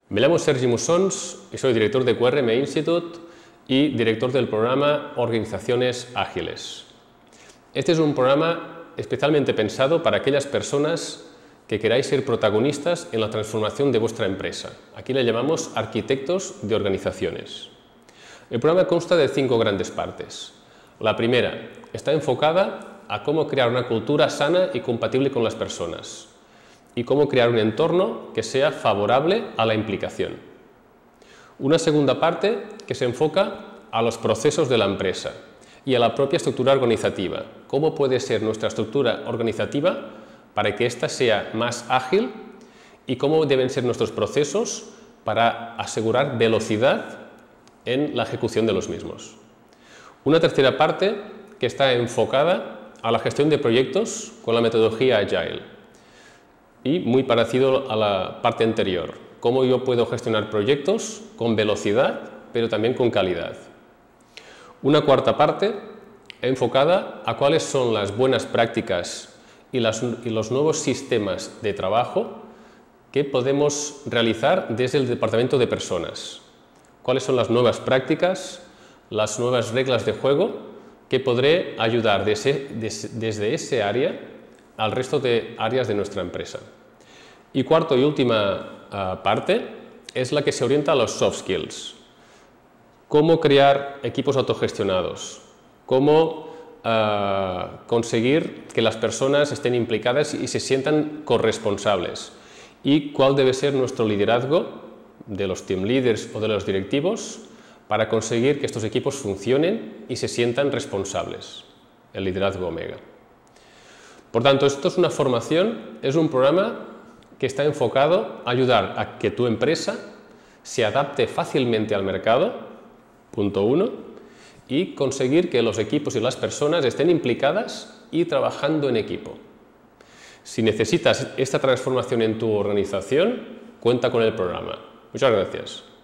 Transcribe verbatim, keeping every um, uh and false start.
Me llamo Sergi Mussons y soy director de Q R M Institute y director del programa Organizaciones Ágiles. Este es un programa especialmente pensado para aquellas personas que queráis ser protagonistas en la transformación de vuestra empresa. Aquí le llamamos arquitectos de organizaciones. El programa consta de cinco grandes partes. La primera está enfocada a cómo crear una cultura sana y compatible con las personas y cómo crear un entorno que sea favorable a la implicación. Una segunda parte que se enfoca a los procesos de la empresa y a la propia estructura organizativa. Cómo puede ser nuestra estructura organizativa para que ésta sea más ágil y cómo deben ser nuestros procesos para asegurar velocidad en la ejecución de los mismos. Una tercera parte que está enfocada a la gestión de proyectos con la metodología Agile y muy parecido a la parte anterior, cómo yo puedo gestionar proyectos con velocidad pero también con calidad. Una cuarta parte enfocada a cuáles son las buenas prácticas y, las, y los nuevos sistemas de trabajo que podemos realizar desde el departamento de personas. Cuáles son las nuevas prácticas, las nuevas reglas de juego que podré ayudar desde, desde ese área al resto de áreas de nuestra empresa. Y cuarto y última uh, parte es la que se orienta a los soft skills. Cómo crear equipos autogestionados, cómo uh, conseguir que las personas estén implicadas y se sientan corresponsables y cuál debe ser nuestro liderazgo de los team leaders o de los directivos para conseguir que estos equipos funcionen y se sientan responsables, el liderazgo Omega. Por tanto, esto es una formación, es un programa que está enfocado a ayudar a que tu empresa se adapte fácilmente al mercado, punto uno, y conseguir que los equipos y las personas estén implicadas y trabajando en equipo. Si necesitas esta transformación en tu organización, cuenta con el programa. Muchas gracias.